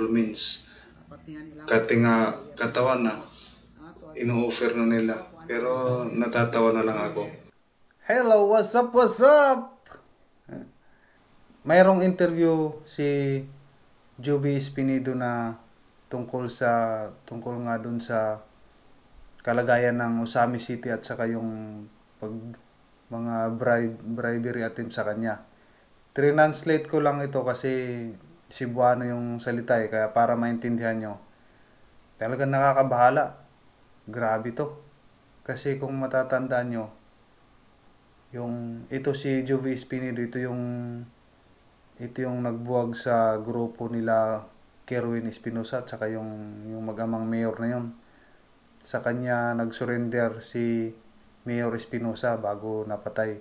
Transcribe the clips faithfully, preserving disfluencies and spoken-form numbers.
all means. Kati nga katawan na, ino-offer na nila. Pero natatawa na lang ako. Hello, what's up, what's up? Mayroong interview si Joby Espinido na tungkol sa tungkol nga dun sa kalagayan ng Usami City at saka yung pag mga bribe, bribery attempt sa kanya. Translate ko lang ito kasi Cebuano yung salita eh, kaya para maintindihan nyo. Talagang nakakabahala. Grabe to. Kasi kung matatandaan nyo, yung ito si Joby Espinido, ito yung ito yung nagbuwag sa grupo nila Kerwin Espinosa at saka yung, yung mag-amang mayor na yun. Sa kanya nag-surrender si Mayor Espinosa bago napatay.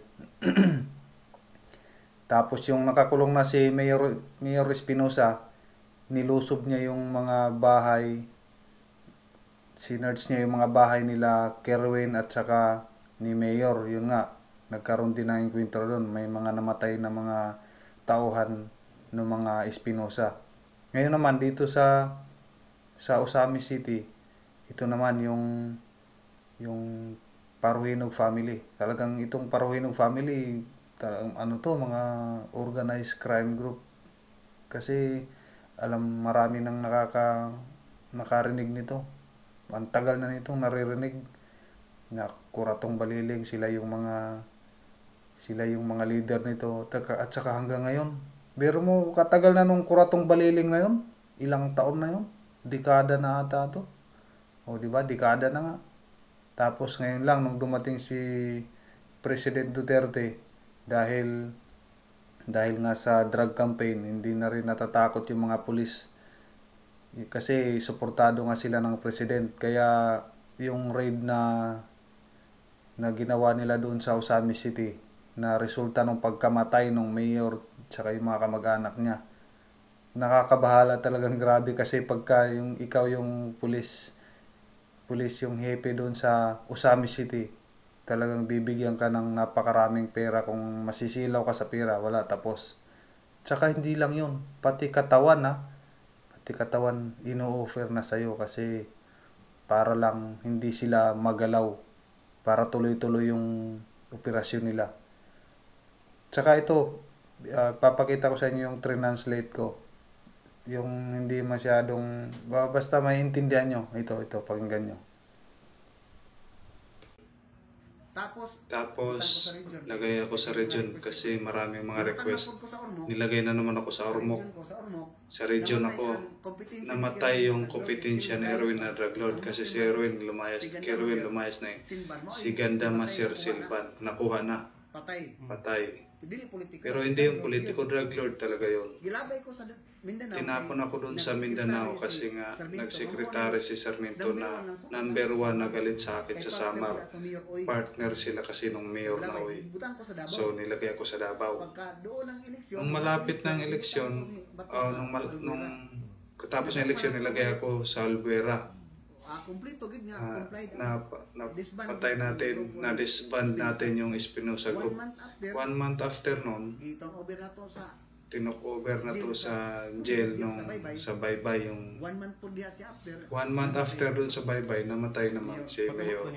Tapos yung nakakulong na si Mayor, Mayor Espinosa, nilusob niya yung mga bahay, sinerge niya yung mga bahay nila Kerwin at saka ni Mayor. Yun nga, nagkaroon din ng enkwentro doon. May mga namatay na mga tauhan ng mga Espinosa. Ngayon naman dito sa sa Usami City, ito naman yung yung Paruhinog family. Talagang itong Paruhinog family, talagang ano to, mga organized crime group. Kasi alam marami nang nakaka nakarinig nito. Ang tagal na nitong naririnig na Kuratong Baliling, sila yung mga sila yung mga leader nito at saka hanggang ngayon. Pero mo katagal na nung Kuratong Baliling na yun, ilang taon na yun, dekada na ata to. O di ba, dekada na nga. Tapos ngayon lang nung dumating si President Duterte, dahil dahil nga sa drug campaign, hindi na rin natatakot yung mga pulis kasi suportado nga sila ng president. Kaya yung raid na na ginawa nila doon sa Usami City na resulta ng pagkamatay ng mayor tsaka yung mga kamag-anak niya, nakakabahala, talagang grabe. Kasi pagka yung ikaw yung pulis pulis yung hepe doon sa Usami City, talagang bibigyan ka ng napakaraming pera. Kung masisilaw ka sa pera, wala, tapos. Tsaka hindi lang yun, pati katawan ha, pati katawan ino-offer na sa'yo kasi para lang hindi sila magalaw, para tuloy-tuloy yung operasyon nila. Tsaka ito, uh, papakita ko sa inyo yung translate ko, yung hindi masyadong, basta maintindihan nyo. Ito, ito, pakinggan nyo. Tapos, Tapos lagay ako sa region kasi maraming mga request. Nilagay na naman ako sa Ormoc. Sa region ako, namatay yung kompetensya ni Erwin na drug lord kasi si Erwin lumayas, Kerwin lumayas na eh. Si Ganda Masir Silvan, nakuha na. Patay. Pero hindi yung politiko, drug lord talaga yun. Tinapon ako dun sa Mindanao kasi nga nagsekretary si Sarmiento na number one na galit sa akin sa Samar. Partner sila kasi nung mayor na uwi. So nilagay ako sa Davao. Nung malapit ng eleksyon, uh, nung, mal nung katapos ng eleksyon, nilagay ako sa Albuera. Uh, na, na patay natin, na disband natin yung Espinosa Group. One month after nun, tinocover na to sa jail nung sa Baybay. Yung one month after dun sa Baybay, namatay naman si Mayor.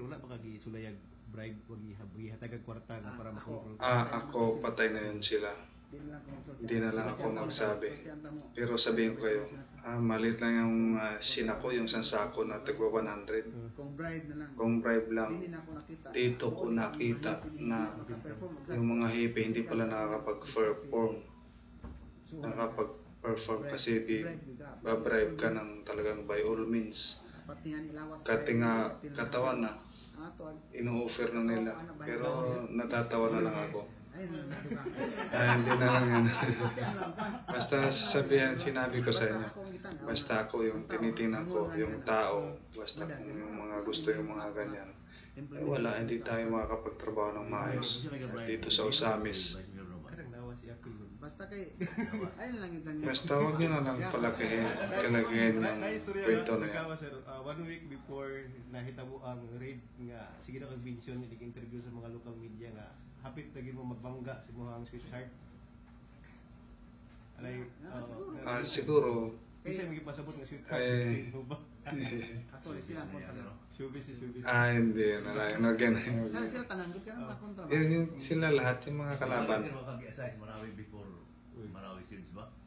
Ah, ako patay na yun sila. Hindi na lang ako magsabi. Pero sabihin ko kayo, ah, malit lang yung uh, sinako, yung sansako na tagwa one hundred. Kung bribe lang, dito ko nakita na yung mga hippie hindi pala nakakapag-perform. Nakakapag-perform kasi babribe ka ng talagang by all means. Kati nga katawan na, ino-offer na nila. Pero natatawa na lang ako. Ah, hindi na lang yan. Basta sasabihan, sinabi ko sa inyo, basta ako yung tinitingnan ko, yung tao, basta kung yung mga gusto yung mga ganyan, eh, wala, hindi tayo makakapagtrabaho ng maayos dito sa Usamis. Basta kay ayun lang yung basta wag nyo na lang palakihin kalagayan yung kwento na yan. Uh, one week before nahitabo ang raid nga, sige na kag mention ni interview sa mga local media nga hapit lagi mo magbangga sa mga sweetheart. Alay, uh, uh, siguro Kasi may pasabot nga sweet Ay. sino ba? Hindi. Actually, sila ang kontra. Showbiz si showbiz. Ah, hindi. Nalang. Nagyan. Sila sila tanan, doon ka na kontra. Yun, yun, sila lahat, yung mga kalaban. Kasi makag-assign Marawi before Marawi Sims ba?